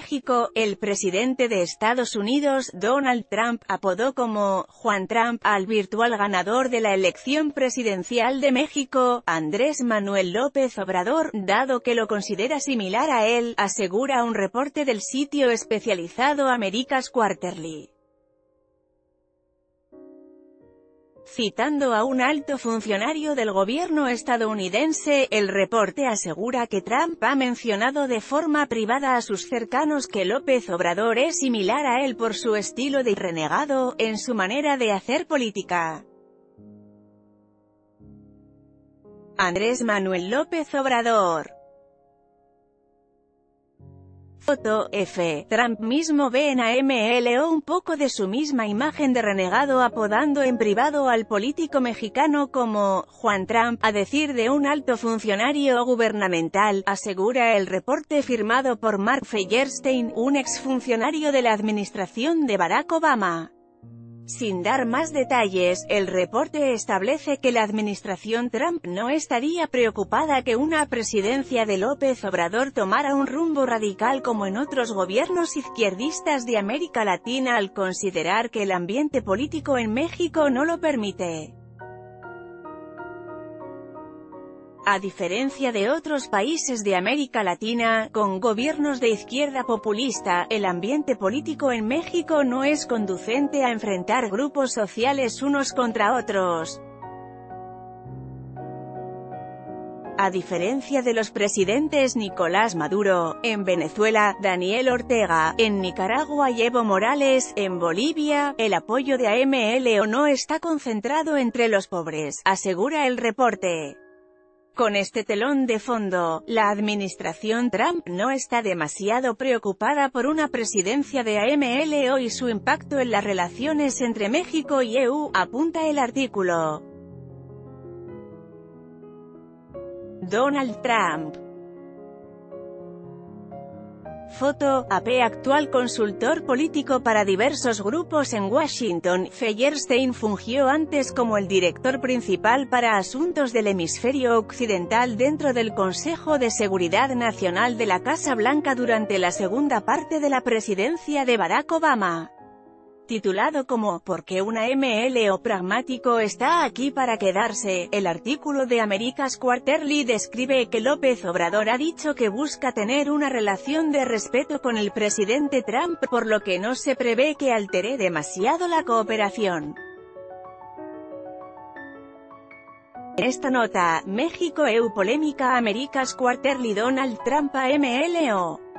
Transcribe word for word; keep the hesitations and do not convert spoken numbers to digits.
México, el presidente de Estados Unidos, Donald Trump, apodó como Juan Trump al virtual ganador de la elección presidencial de México, Andrés Manuel López Obrador, dado que lo considera similar a él, asegura un reporte del sitio especializado America's Quarterly. Citando a un alto funcionario del gobierno estadounidense, el reporte asegura que Trump ha mencionado de forma privada a sus cercanos que López Obrador es similar a él por su estilo de renegado, en su manera de hacer política. Andrés Manuel López Obrador. Foto, F. Trump mismo ve en A M L O un poco de su misma imagen de renegado apodando en privado al político mexicano como Juan Trump, a decir de un alto funcionario gubernamental, asegura el reporte firmado por Mark Feuerstein, un exfuncionario de la administración de Barack Obama. Sin dar más detalles, el reporte establece que la administración Trump no estaría preocupada que una presidencia de López Obrador tomara un rumbo radical como en otros gobiernos izquierdistas de América Latina al considerar que el ambiente político en México no lo permite. A diferencia de otros países de América Latina, con gobiernos de izquierda populista, el ambiente político en México no es conducente a enfrentar grupos sociales unos contra otros. A diferencia de los presidentes Nicolás Maduro, en Venezuela, Daniel Ortega, en Nicaragua y Evo Morales, en Bolivia, el apoyo de A M L O no está concentrado entre los pobres, asegura el reporte. Con este telón de fondo, la administración Trump no está demasiado preocupada por una presidencia de A M L O y su impacto en las relaciones entre México y E U, apunta el artículo. Donald Trump. Foto, A P actual consultor político para diversos grupos en Washington, Feuerstein fungió antes como el director principal para asuntos del hemisferio occidental dentro del Consejo de Seguridad Nacional de la Casa Blanca durante la segunda parte de la presidencia de Barack Obama. Titulado como «¿Por qué un A M L O pragmático está aquí para quedarse?», el artículo de America's Quarterly describe que López Obrador ha dicho que busca tener una relación de respeto con el presidente Trump, por lo que no se prevé que altere demasiado la cooperación. En esta nota, México-E U polémica America's Quarterly Donald Trump A M L O.